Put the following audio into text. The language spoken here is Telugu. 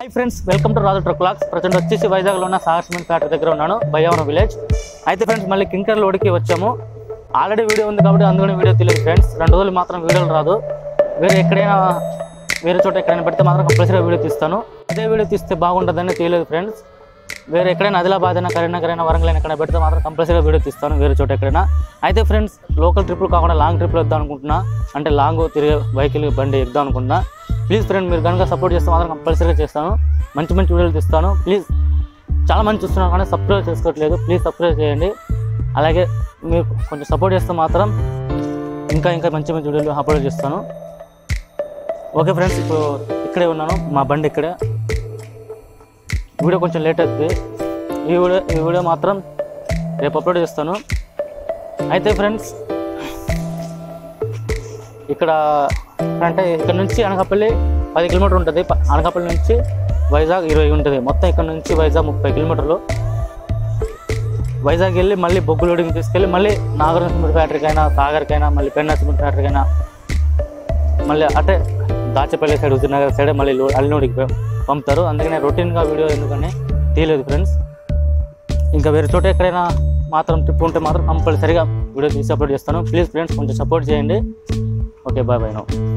high friends welcome to Raju truck vlogs present వచ్చేసి వైజాగ్ లో ఉన్న సాగర్ సిమెంట్ ఫ్యాక్టరీ దగ్గర ఉన్నాను బయ్యవరం విలేజ్ అయితే ఫ్రెండ్స్ మళ్ళీ కింకర్ లోడ్కి వచ్చాము ఆల్రెడీ వీడియో ఉంది కాబట్టి అందుకనే వీడియో తీయలేదు ఫ్రెండ్స్ రెండు రోజులు మాత్రం వీడియోలు రాదు వేరే చోట ఎక్కడైనా పెడితే మాత్రం కంపల్సరీగా వీడియో తీస్తాను అదే వీడియో తీస్తే బాగుంటుందని తీయలేదు ఫ్రెండ్స్ వేరే ఎక్కడైనా ఆదిలాబాద్ అయినా కరీంనగర్ అయినా వరంగల్ అయినా ఎక్కడ పెడితే మాత్రం కంపల్సరీగా వీడియో తీస్తాను వేరే చోట ఎక్కడైనా అయితే ఫ్రెండ్స్ లోకల్ ట్రిప్లు కాకుండా లాంగ్ ట్రిప్లు వద్దాం అనుకుంటున్నా అంటే లాంగ్ తిరిగే వెహికల్ బండి ఎక్కుదాం అనుకుంటున్నా ప్లీజ్ ఫ్రెండ్ మీరు కనుక సపోర్ట్ చేస్తే మాత్రం కంపల్సరీగా చేస్తాను మంచి మంచి వీడియోలు తీస్తాను ప్లీజ్ చాలా మంది చూస్తున్నారు కానీ సబ్స్క్రైబ్ చేసుకోవట్లేదు ప్లీజ్ సబ్స్క్రైబ్ చేయండి అలాగే మీరు కొంచెం సపోర్ట్ చేస్తే మాత్రం ఇంకా మంచి మంచి వీడియోలు అప్లోడ్ చేస్తాను ఓకే ఫ్రెండ్స్ ఇప్పుడు ఇక్కడే ఉన్నాను మా బండి ఇక్కడే వీడియో కొంచెం లేట్ అవుతుంది ఈ వీడియో మాత్రం రేపు అప్లోడ్ చేస్తాను అయితే ఫ్రెండ్స్ ఇక్కడ అంటే ఇక్కడ నుంచి అనకాపల్లి 10 కిలోమీటర్లు ఉంటుంది అనకాపల్లి నుంచి వైజాగ్ 20 ఉంటుంది మొత్తం ఇక్కడ నుంచి వైజాగ్ 30 కిలోమీటర్లు వైజాగ్ వెళ్ళి మళ్ళీ బొగ్గు లోడింగ్ తీసుకెళ్ళి మళ్ళీ నాగరం సిమెంట్ ఫ్యాక్టరీకైనా సాగర్కైనా మళ్ళీ పెన్నా సిమెంట్ ఫ్యాక్టరీకైనా మళ్ళీ అంటే దాచేపల్లి సైడ్ హుజూర్నగర్ సైడ్ మళ్ళీ అల్లినోడికి పంపుతారు అందుకనే రొటీన్గా వీడియో ఎందుకని తీయలేదు ఫ్రెండ్స్ ఇంకా వేరే చోట ఎక్కడైనా మాత్రం ట్రిప్ ఉంటే మాత్రం కంపల్సరీగా వీడియో తీసి అప్లోడ్ చేస్తాను ప్లీజ్ ఫ్రెండ్స్ కొంచెం సపోర్ట్ చేయండి ఓకే బాయ్ నో